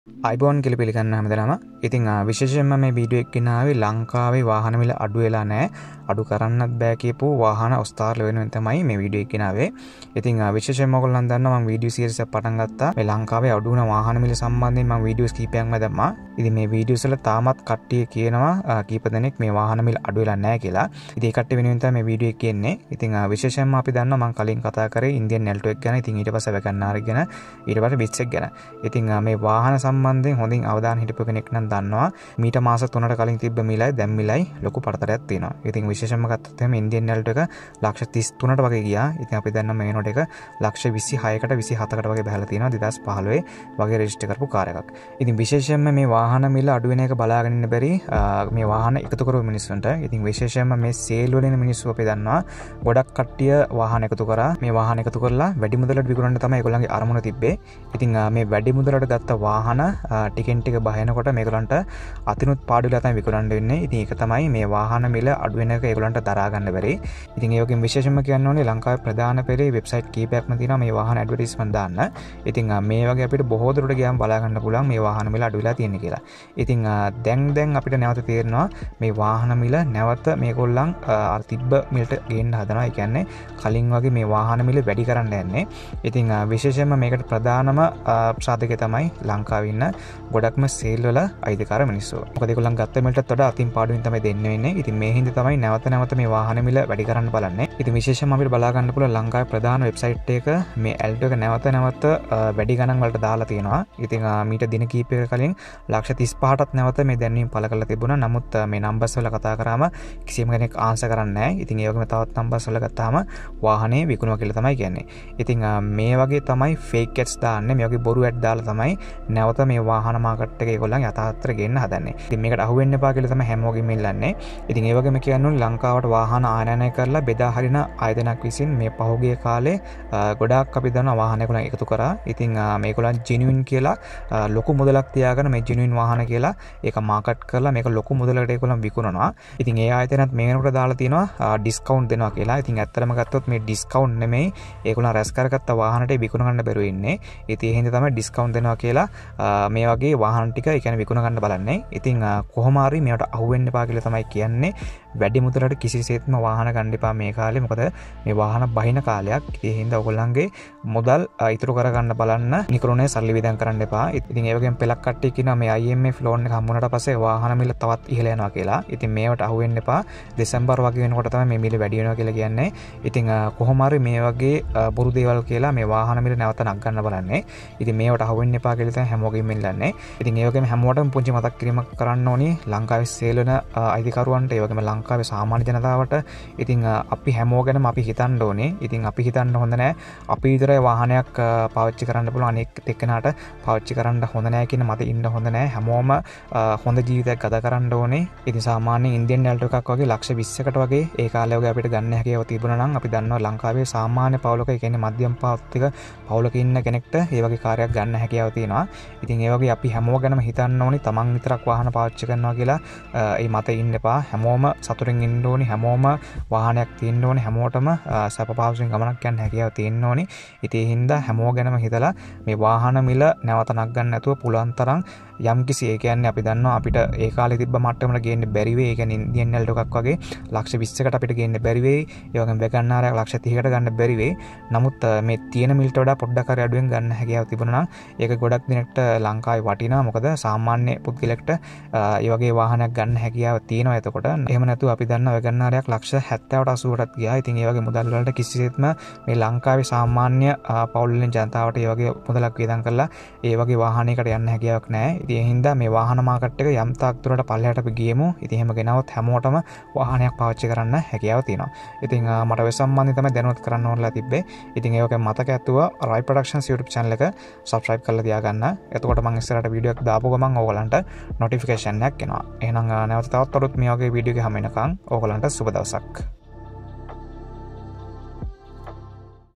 iPhone කියලා පිළිගන්න හැමදෙනාම. ඉතින් විශේෂයෙන්ම මේ වීඩියෝ එක ගෙනාවේ ලංකාවේ වාහන මිල අඩු වෙලා නැහැ. අඩු කරන්නත් බෑ කියපු වාහන ඔස්තාරල වෙනුවෙන් තමයි මේ වීඩියෝ එක ගෙනාවේ. ඉතින් විශේෂයෙන්ම ඔයගොල්ලන් දන්නවා මම වීඩියෝ සීරීස් එකක් පටන් ගත්තා. මේ ලංකාවේ අඩු වෙන වාහන මිල සම්බන්ධයෙන් මම වීඩියෝස් කීපයක්ම දැම්මා. ඉතින් මේ වීඩියෝස් වල තාමත් කට්ටිය කියනවා කීප දෙනෙක් මේ වාහන මිල අඩු වෙලා නැහැ කියලා. ඉතින් ඒ කට්ටිය වෙනුවෙන් තමයි මේ වීඩියෝ එක කියන්නේ. ඉතින් විශේෂයෙන්ම අපි දන්නවා මම කලින් කතා කරේ ඉන්දියන් Alto එක ගැන. ඉතින් ඊට පස්සේ වැගන්නාර ගැන, ඊට පස්සේ බිට්ස් එක ගැන. ඉතින් මේ වාහන සම්බන්ධයෙන් හොඳින් අවධානය හිටපු කෙනෙක් නම් දන්නවා මීට මාස 3කට කලින් තිබ්බ මිලයි දැන් මිලයි ලොකු පරතරයක් තියෙනවා. ඉතින් විශේෂයෙන්ම ගත්තොත් එහෙනම් ඉන්දියන් Alto එක ලක්ෂ 33ට වගේ ගියා. ඉතින් අපි දන්නවා මේ නෝට එක ලක්ෂ 26කට 27කට වගේ බහලා තියෙනවා 2015 වගේ රෙජිස්ටර් කරපු කාර් එකක්. ඉතින් විශේෂයෙන්ම මේ වාහන මිල අඩු වෙන එක බලාගෙන ඉන්න බැරි මේ වාහන එකතු කරපු මිනිස්සුන්ට. ඉතින් විශේෂයෙන්ම මේ සේල් වලින් මිනිස්සු අපි දන්නවා ගොඩක් කට්ටිය වාහන එකතු කරා. මේ වාහන එකතු කරලා වැඩි මුදලට විකුණන්න තමයි ඒගොල්ලන්ගේ අරමුණ තිබ්බේ. ඉතින් මේ වැඩි මුදලට ගත්ත වාහන ටිකෙන් ටික බහනකොට මේගොල්ලන්ට අතිනුත් පාඩුලා තමයි විකුණන්න වෙන්නේ. ඉතින් ඒක තමයි මේ වාහන මිල අඩු වෙන එක ඒගොල්ලන්ට දරා ගන්න බැරි. ඉතින් ඒ වගේම විශේෂයෙන්ම කියන්න ඕනේ ලංකාවේ ප්‍රධාන පෙරේ වෙබ්සයිට් කීපයක්ම තියෙනවා මේ වාහන ඇඩ්වර්ටයිස්මන්ට් දාන්න. ඉතින් මේ වගේ අපිට බොහෝ දුරට ගියාම බලා ගන්න පුළුවන් මේ වාහන මිල අඩු වෙලා තියෙන කියලා. ඉතින් දැන් අපිට නැවත තේරෙනවා මේ වාහන මිල නැවත මේගොල්ලන් අර තිබ්බ මිලට ගේන්න හදනවා. ඒ කියන්නේ කලින් වගේ මේ වාහන මිල වැඩි කරන්න යන්නේ. ඉතින් විශේෂයෙන්ම මේකට ප්‍රධානම සාධකය තමයි ලංකාවේ ඉන්න ගොඩක්ම සේල් වල අයිතිකාර මිනිස්සු. මොකද ඒගොල්ලන් ගත්ත මිලටත් වඩා අතින් පාඩුවෙන් තමයි දෙන්නේ වෙන්නේ. ඉතින් මේ හින්දා තමයි නැවත මේ වාහන මිල වැඩි කරන්න බලන්නේ. ඉතින් විශේෂයෙන්ම අපිට බලා ගන්න පුළුවන් ලංකාවේ ප්‍රධාන වෙබ්සයිට් එක මේ Alto එක නැවත වැඩි ගණන් වලට දාලා තියෙනවා. ඉතින් මීට දින කීපයක කලින් ලක්ෂ 35ටත් නැවත මේ දැන්වීම පළ කරලා තිබුණා. නමුත් මේ නම්බර්ස් වල කතා කරාම කිසිම කෙනෙක් ආන්සර් කරන්නේ නැහැ. ඉතින් ඒ වගේම තවත් නම්බර්ස් වල ගත්තාම වාහනේ විකුණුවා කියලා තමයි කියන්නේ. ඉතින් මේ වගේ තමයි ෆේක් ඇඩ්ස් දාන්නේ. මේ වගේ බොරු ඇඩ් දාලා තමයි නැවත මේ වාහන මාකට් එකේ ඒගොල්ලන් යථාර්ථයට ගෙන්න හදන්නේ. ඉතින් මේකට අහු වෙන්න එපා කියලා තමයි හැමෝගෙම ඉල්ලන්නේ. ඉතින් ඒ වගේම කියන්නේ ලංකාවට වාහන ආනයනය කරලා බෙදා හරින ආයතනයක් විසින් මේ පහුගිය කාලේ ගොඩාක් අපි දන්නවා වාහන ඒගොල්ලන් එකතු කරා. ඉතින් මේගොල්ලන් ජෙනුයින් කියලා ලොකු මුදලක් තියාගෙන මේ ජෙනුයින් වාහන කියලා ඒක මාකට් කරලා මේක ලොකු මුදලකට ඒගොල්ලන් විකුණනවා. ඉතින් ඒ ආයතනත් මේ වෙනකොට දාලා තියෙනවා ඩිස්කවුන්ට් දෙනවා කියලා. ඉතින් ඇත්තටම ගත්තොත් මේ ඩිස්කවුන්ට් නෙමෙයි ඒගොල්ලන් රැස් කරගත්ත වාහනට විකුණ ගන්න බැරුව ඉන්නේ. ඉතින් ඒ හින්දා තමයි ඩිස්කවුන්ට් දෙනවා කියලා මේ වගේ වාහන ටික ඒ කියන්නේ විකුණ ගන්න බලන්නේ. ඉතින් කොහොම හරි මේවට අහු වෙන්න එපා කියලා තමයි කියන්නේ. වැඩි මුදලට කිසිසේත්ම වාහන ගන්න එපා මේ කාලේ. මොකද මේ වාහන බහින කාලයක්. ඒ හින්දා ඔයගොල්ලන්ගේ මුදල් ඉතුරු කරගන්න බලන්න. නිකරුණේ සල්ලි වියදම් කරන්න එපා. ඉතින් ඒ වගේම පෙලක් කට්ටිය කියනවා මේ IMF ලෝන් එක හම්බුනට පස්සේ වාහන මිල තවත් ඉහළ යනවා කියලා. ඉතින් මේවට අහු වෙන්න එපා. දෙසැම්බර් වගේ වෙනකොට තමයි මේ මිල වැඩි වෙනවා කියලා කියන්නේ. ඉතින් කොහොම හරි මේ වගේ බොරු දේවල් කියලා මේ වාහන මිල නැවත නගන්න බලන්නේ. ඉතින් මේවට අහු වෙන්න එපා කියලා තමයි හැමෝගෙම ඉල්ලන්නේ. ඉතින් ඒ වගේම හැමෝටම පුංචි මතක් කිරීමක් කරන්න ඕනේ ලංකාවේ සේල් වෙන අයිතිකරුවන්ට, ඒ වගේම ලංකාවේ සාමාන්‍ය ජනතාවට. ඉතින් අපි හැමෝ ගැනම අපි හිතන්න ඕනේ. ඉතින් අපි හිතන්න හොඳ නැහැ අපි විතරයි වාහනයක් පාවිච්චි කරන්න පුළුවන් අනෙක් එක්කෙනාට පාවිච්චි කරන්න හොඳ නැහැ කියන මත ඉන්න හොඳ නැහැ. හැමෝම හොඳ ජීවිතයක් ගත කරන්න ඕනේ. ඉතින් සාමාන්‍ය ඉන්දියන් Alto එකක් වගේ ලක්ෂ 20කට වගේ ඒ කාලේ වගේ අපිට ගන්න හැකියාව තිබුණා නම් අපි දන්නවා ලංකාවේ සාමාන්‍ය පවුලක, ඒ කියන්නේ මධ්‍යම පාත්තික පවුලක ඉන්න කෙනෙක්ට ඒ වගේ කාර්යයක් ගන්න හැකියාව තියෙනවා. ඉතින් ඒ වගේ අපි හැමෝ ගැනම හිතන්න ඕනේ. තමන් විතරක් වාහන පාවිච්චි කරනවා කියලා ඒ මත ඉන්න එපා. හැමෝම සතුටින් ඉන්න ඕනේ. හැමෝම වාහනයක් තියෙන්න ඕනේ. හැමෝටම සැප පහසුවෙන් ගමනක් යන්න හැකියාව තියෙන්න ඕනේ. ඉතින් ඒ හින්දා හැමෝ ගැනම හිතලා මේ වාහන මිල නැවත නගන්න නැතුව පුළුවන් තරම් යම්කිසි, ඒ කියන්නේ අපි දන්නවා අපිට ඒ කාලේ තිබ්බ මට්ටමකට ගේන්න බැරි වෙයි. ඒ කියන්නේ ඉන්දියන් Alto එකක් වගේ ලක්ෂ 20කට අපිට ගේන්න බැරි වෙයි. ඒ වගේම වැගන්නාරයක් ලක්ෂ 30කට ගන්න බැරි වෙයි. නමුත් මේ තියෙන මිලට වඩා පොඩ්ඩක් හරි අඩුවෙන් ගන්න හැකියාව තිබුණා නම් ඒක ගොඩක් දිනකට ලංකාවේ වටිනවා. මොකද සාමාන්‍ය පුද්ගලෙක්ට ඒ වගේ වාහනයක් ගන්න හැකියාව තියෙනවා. එතකොට එහෙම නැතුව අපි දන්නවා වැගන්නාරයක් ලක්ෂ 70ට 80ටත් ගියා. ඉතින් ඒ වගේ මුදල් වලට කිසිසේත්ම මේ ලංකාවේ සාමාන්‍ය පවුල් වලින් ජනතාවට ඒ වගේ මුදලක් වියදම් කරලා ඒ වගේ වාහනයකට යන්න හැකියාවක් නැහැ. ඉතින් ඒ හින්දා මේ වාහන මාකට් එක යම් තාක් දුරට පල්ලෙහාට අපි ගියමු. ඉතින් එහෙම ගෙනවොත් හැමෝටම වාහනයක් පාවිච්චි කරන්න හැකියාව තියෙනවා. ඉතින් මට ඔය සම්බන්ධයෙන් තමයි දැනුවත් කරන්න ඕනලා තිබ්බේ. ඉතින් ඒ වගේ මතක ඇතුව Rai Productions YouTube channel එක subscribe කරලා තියාගන්න. එතකොට මම ඉස්සරහට වීඩියෝ එකක් දාපු ගමන් ඕගලන්ට notification එකක් එනවා. එහෙනම් නැවත තවත් මේ වගේ වීඩියෝ එකක් හැම වෙනකන් ඕගලන්ට සුබ දවසක්.